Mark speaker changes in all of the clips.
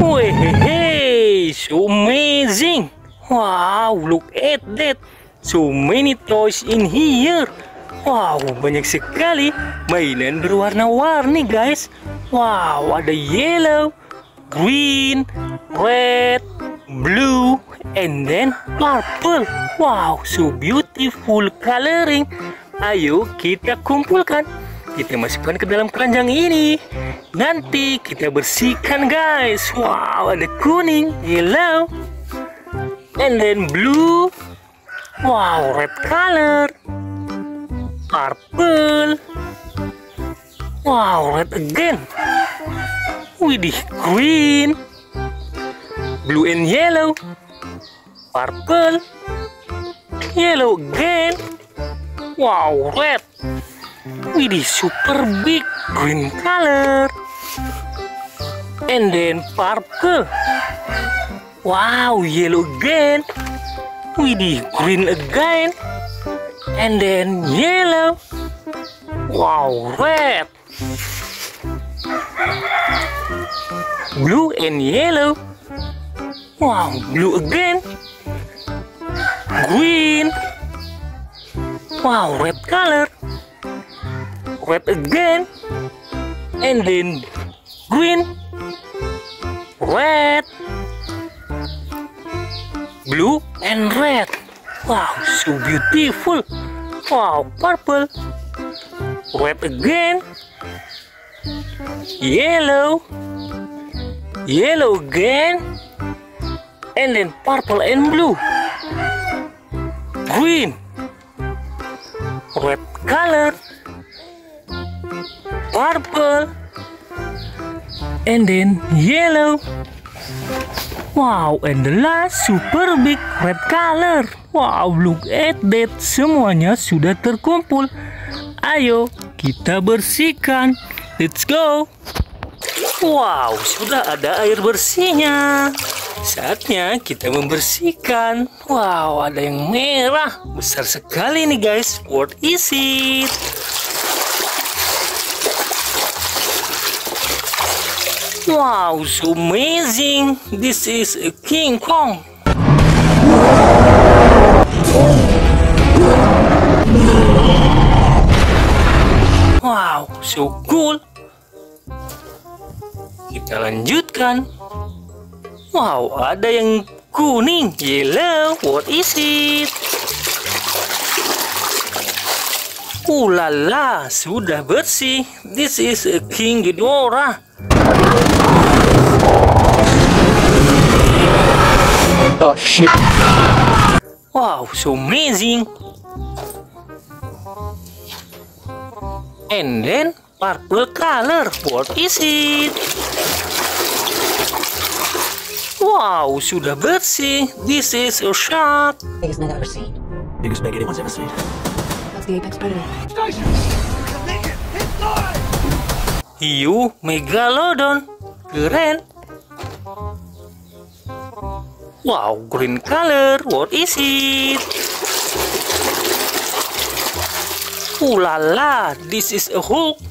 Speaker 1: Hey, so amazing! Wow, look at that! So many toys in here. Wow, banyak sekali mainan berwarna-warni, guys. Wow, ada yellow, green, red, blue, and then purple. Wow, so beautiful coloring. Ayo kita kumpulkan. Kita masukkan ke dalam keranjang ini. Nanti kita bersihkan, guys. Wow, ada kuning, yellow, and then blue. Wow, red color, purple. Wow, red again. Widih, green, blue and yellow, purple, yellow again. Wow, red. Widih, super big green color. And then purple. Wow, yellow again. Widih, green again. And then yellow. Wow, red. Blue and yellow. Wow, blue again. Green. Wow, red color. Red again. And then green. Red. Blue and red. Wow, so beautiful. Wow, purple. Red again. Yellow. Yellow again. And then purple and blue. Green. Red color. Purple. And then yellow. Wow, and the last super big red color. Wow, look at that. Semuanya sudah terkumpul. Ayo kita bersihkan. Let's go. Wow, sudah ada air bersihnya. Saatnya kita membersihkan. Wow, ada yang merah. Besar sekali nih, guys. What is it? Wow, so amazing. This is a King Kong. Wow, so cool. Kita lanjutkan. Wow, ada yang kuning, yellow. What is it? Ulala, sudah bersih. This is a King Ghidorah. Oh shit. Wow, so amazing. And then purple color. What is it? Wow, sudah bersih. This is a shark.
Speaker 2: Biggest mega ever seen.
Speaker 3: Biggest meg anyone's ever seen.
Speaker 2: That's the apex predator.
Speaker 1: Hiu Megalodon. Keren. Wow, green color. What is it? Ulala, this is a Hulk.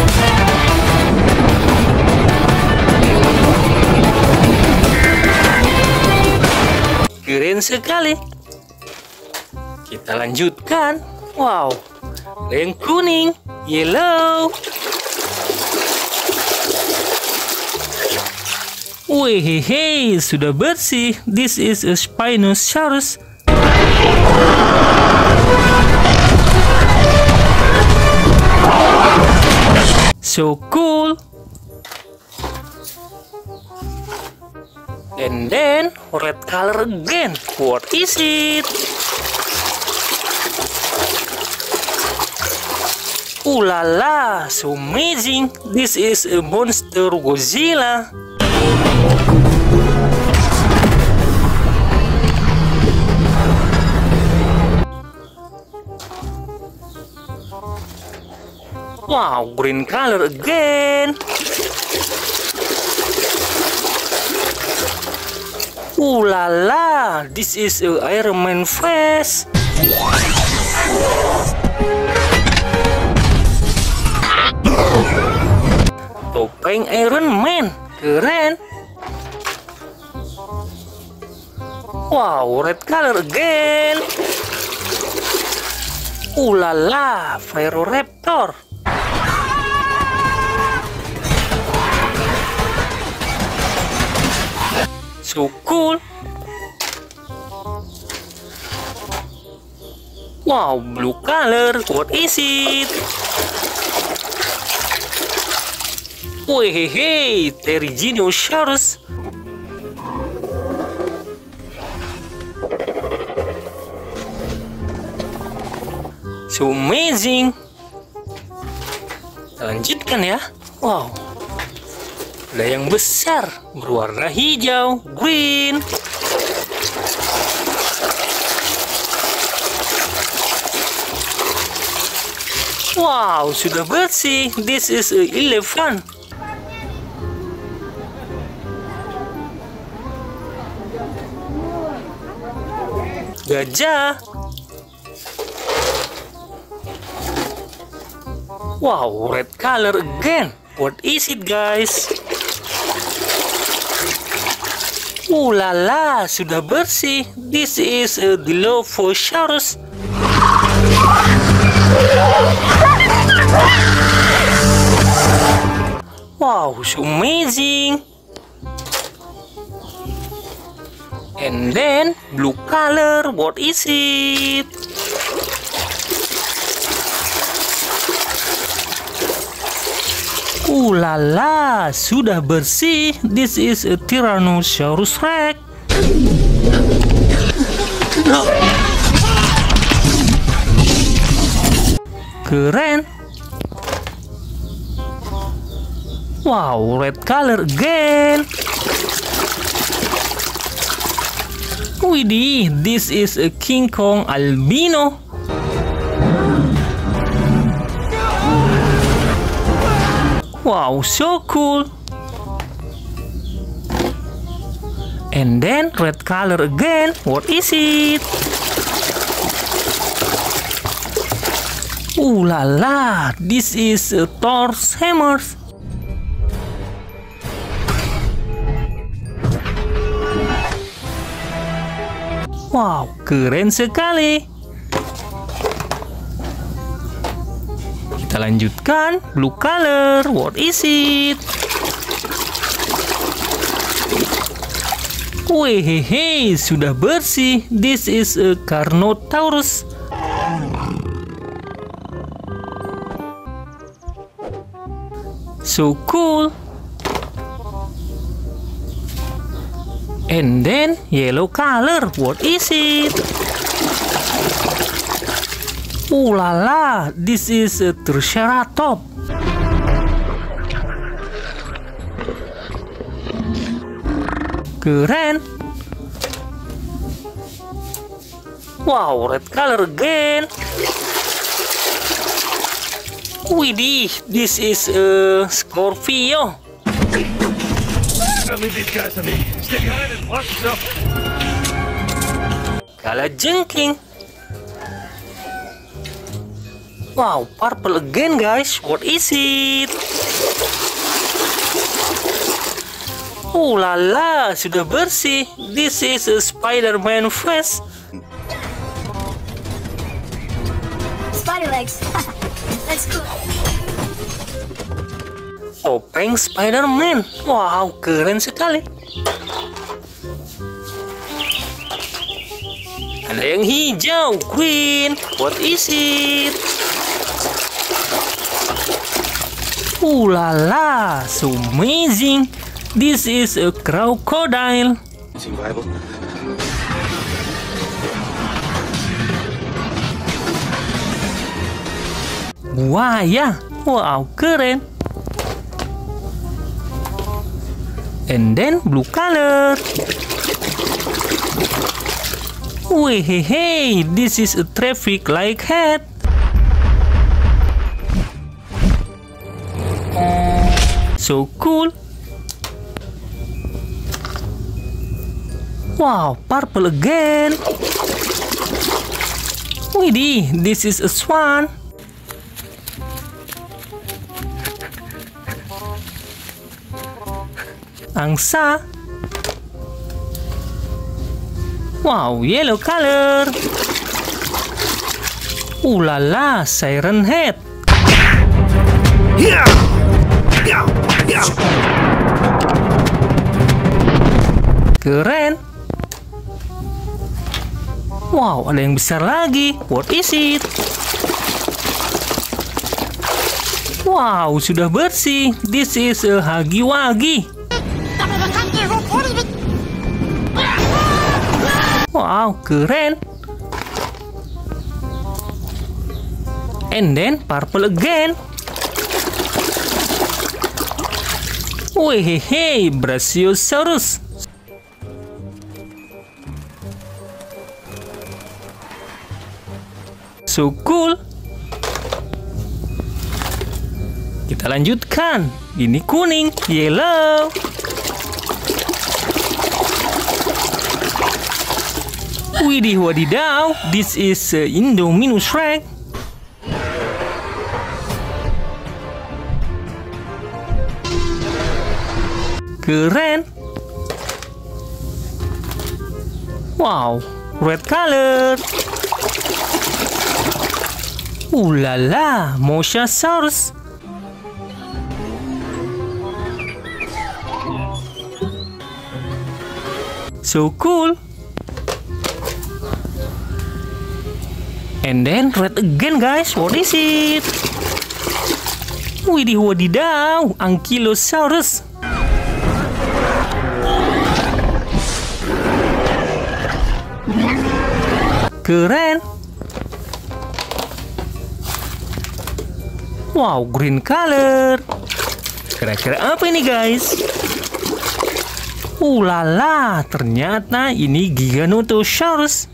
Speaker 1: Keren sekali. Kita lanjutkan. Wow, ada yang kuning, yellow. Wih, sudah bersih. This is a Spinosaurus. So cool. And then red color again. What is it? Ulala, so amazing. This is a monster Godzilla. Wow, green color again. Ooh la la, this is a Iron Man face. Topeng Iron Man, keren. Wow, red color again. Ulala, Pyroraptor. So cool. Wow, blue color. What is it? Wih, Pteryginosauros. So amazing. Kita lanjutkan ya. Wow. Ada yang besar, berwarna hijau, green. Wow, sudah bersih. This is a elephant. Gajah. Wow, red color again. What is it, guys? Ulala, sudah bersih. This is a Dilophosaurus. Wow, so amazing. And then blue color, what is it? Ulala, sudah bersih. This is a Tyrannosaurus Rex. Keren. Wow, red color again. Widih, this is a King Kong albino. Wow, so cool. And then red color again. What is it? Ooh la la, this is a Thor's hammer. Wow, keren sekali. Kita lanjutkan blue color. What is it? Wehehe, sudah bersih. This is a Carnotaurus. So cool. And then yellow color. What is it? Ooh la la, this is a Triceratops. Keren. Wow, red color again. Widih, this is a Scorpio.
Speaker 3: Leave these guys to me. Stay behind and watch yourself.
Speaker 1: Kalajengking. Wow, purple again, guys. What is it? Oh la la, sudah bersih. This is a Spider-Man face.
Speaker 4: Spider legs. That's cool.
Speaker 1: Topeng Spider-Man. Wow, keren sekali. Ada yang hijau, green. What is it? Ooh la la, so amazing. This is a crocodile. Buaya. Wow, keren. And then blue color. Wehehe, this is a traffic light hat. So cool. Wow, purple again. Widih, this is a swan. Angsa. Wow, yellow color. Ulala, Siren Head. Keren. Wow, ada yang besar lagi. What is it? Wow, sudah bersih. This is a Huggy Wuggy. Wow, keren. And then purple again. Wehehe, Brachiosaurus. So cool. Kita lanjutkan. Ini kuning, yellow. Widih wadidaw, this is Indominus Rex. Keren. Wow, red color. Ulala, Mosasaurus. So cool. And then red again, guys. What is it? Widih wadidaw, Ankylosaurus. Keren. Wow, green color. Kira-kira apa ini, guys? Ulala, ternyata ini Giganotosaurus.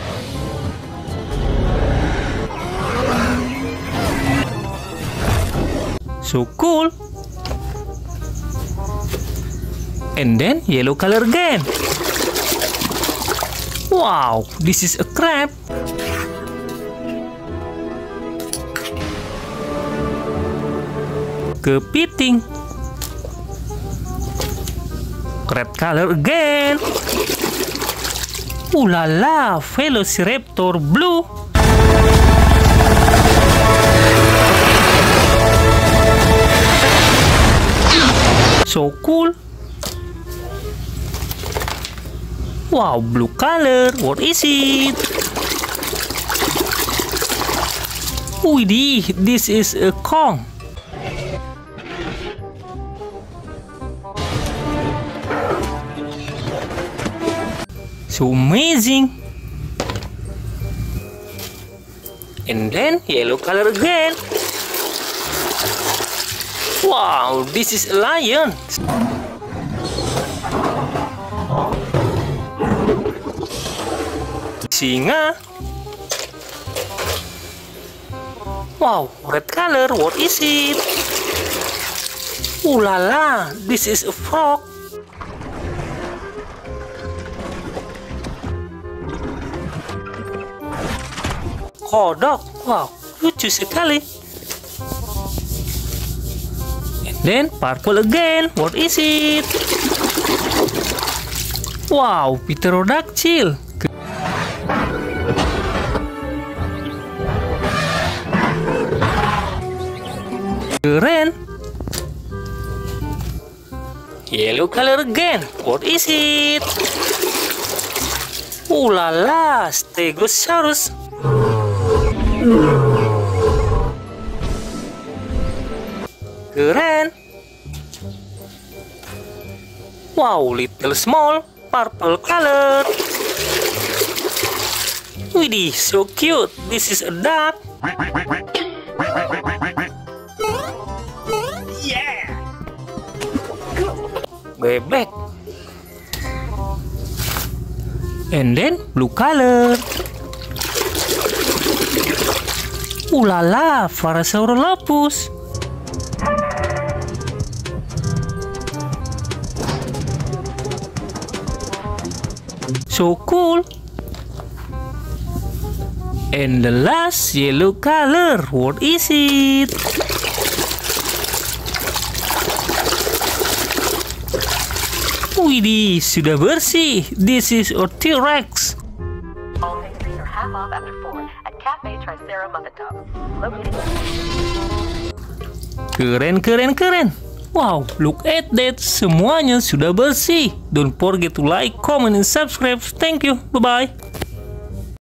Speaker 1: So cool. And then yellow color again. Wow, this is a crab. Kepiting. Red color again. Ulala, Velociraptor blue. So cool. Wow, blue color. What is it? Widih, this is a Kong. So amazing. And then yellow color again. Wow, this is a lion. Singa. Wow, red color. What is it? Ulala, this is a frog. Kodok. Wow, lucu sekali. And then purple again. What is it? Wow, Pterodactyl. Keren. Yellow color again. What is it? Ulala, Stegosaurus. Keren. Wow, little small, purple color. Widih, so cute. This is a duck. Bebek. And then blue color. Ulala, Parasaurolophus. So cool. And the last yellow color. What is it? Widih, sudah bersih. This is a T-Rex.
Speaker 5: half off after 4 at Cafe Tricera Muffin Top. Located.
Speaker 1: Keren. Wow, look at that. Semuanya sudah bersih. Don't forget to like, comment, and subscribe. Thank you. Bye-bye.